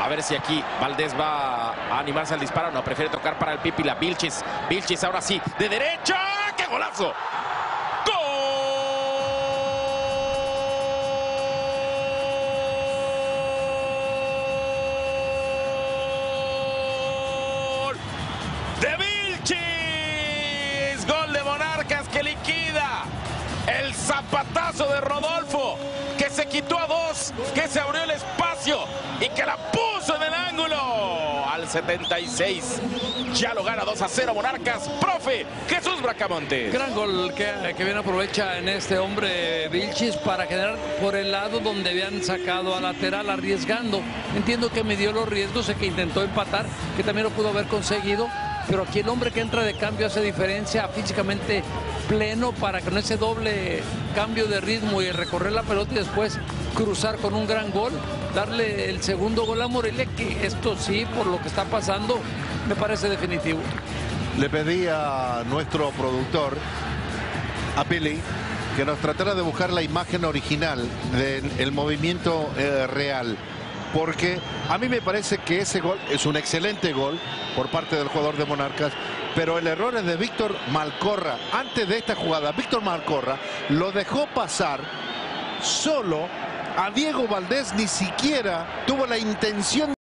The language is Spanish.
ver si aquí Valdés va a animarse al disparo. No, prefiere tocar para el Pipila. Vilchis. Vilchis ahora sí, de derecha. ¡Qué golazo! De Vilchis, gol de Monarcas que liquida el zapatazo de Rodolfo, que se quitó a dos, que se abrió el espacio y que la puso en el ángulo al 76. Ya lo gana 2-0 Monarcas. Profe Jesús Bracamontes. Gran gol que bien aprovecha en este hombre Vilchis para generar por el lado donde habían sacado a lateral, arriesgando. Entiendo que midió los riesgos, que intentó empatar, que también lo pudo haber conseguido. Pero aquí el hombre que entra de cambio hace diferencia, físicamente pleno, para con ese doble cambio de ritmo y recorrer la pelota y después cruzar con un gran gol, darle el segundo gol a Morelia, que esto sí, por lo que está pasando, me parece definitivo. Le pedí a nuestro productor, a Billy, que nos tratara de buscar la imagen original del movimiento real. Porque a mí me parece que ese gol es un excelente gol por parte del jugador de Monarcas, pero el error es de Víctor Malcorra. Antes de esta jugada, Víctor Malcorra lo dejó pasar solo a Diego Valdés, ni siquiera tuvo la intención